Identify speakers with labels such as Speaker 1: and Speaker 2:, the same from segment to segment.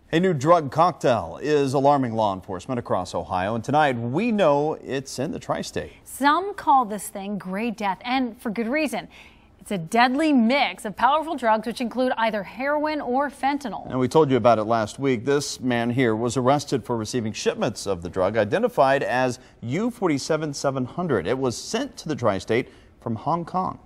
Speaker 1: A new drug cocktail is alarming law enforcement across Ohio, and tonight we know it's in the tri-state.
Speaker 2: Some call this thing Gray Death, and for good reason. It's a deadly mix of powerful drugs which include either heroin or fentanyl.
Speaker 1: And we told you about it last week. This man here was arrested for receiving shipments of the drug identified as U-47-700. It was sent to the tri-state from Hong Kong.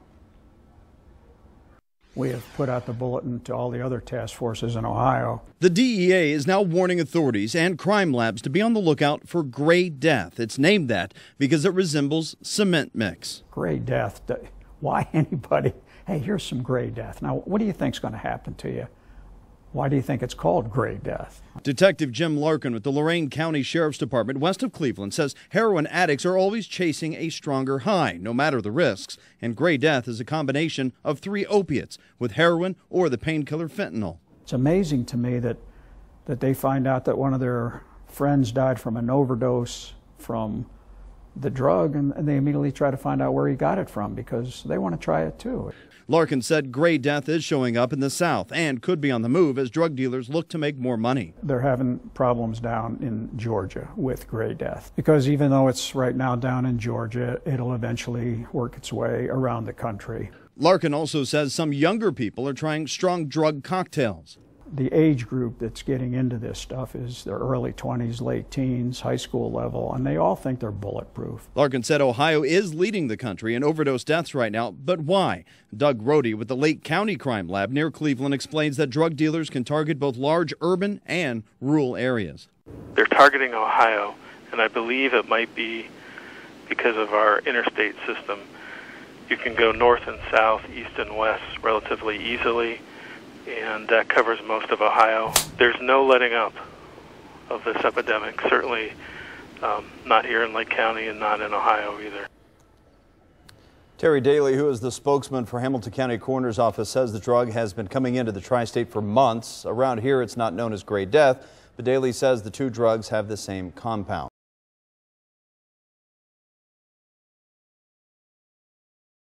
Speaker 3: We have put out the bulletin to all the other task forces in Ohio.
Speaker 4: The DEA is now warning authorities and crime labs to be on the lookout for Gray Death. It's named that because it resembles cement mix.
Speaker 3: Gray Death. Why anybody? Hey, here's some Gray Death. Now, what do you think's going to happen to you? Why do you think it's called Gray Death?
Speaker 4: Detective Jim Larkin with the Lorain County Sheriff's Department west of Cleveland says heroin addicts are always chasing a stronger high, no matter the risks. And Gray Death is a combination of 3 opiates with heroin or the painkiller fentanyl.
Speaker 3: It's amazing to me that they find out that one of their friends died from an overdose from the drug, and they immediately try to find out where he got it from because they want to try it too.
Speaker 4: Larkin said Gray Death is showing up in the South and could be on the move as drug dealers look to make more money.
Speaker 3: They're having problems down in Georgia with Gray Death because even though it's right now down in Georgia, it'll eventually work its way around the country.
Speaker 4: Larkin also says some younger people are trying strong drug cocktails.
Speaker 3: The age group that's getting into this stuff is their early 20s, late teens, high school level, and they all think they're bulletproof.
Speaker 4: Larkin said Ohio is leading the country in overdose deaths right now, but why? Doug Rohde with the Lake County Crime Lab near Cleveland explains that drug dealers can target both large urban and rural areas.
Speaker 5: They're targeting Ohio, and I believe it might be because of our interstate system. You can go north and south, east and west relatively easily, and that covers most of Ohio. There's no letting up of this epidemic, certainly not here in Lake County and not in Ohio either.
Speaker 1: Terry Daly, who is the spokesman for Hamilton County Coroner's Office, says the drug has been coming into the tri-state for months. Around here, it's not known as Gray Death, but Daly says the 2 drugs have the same compound.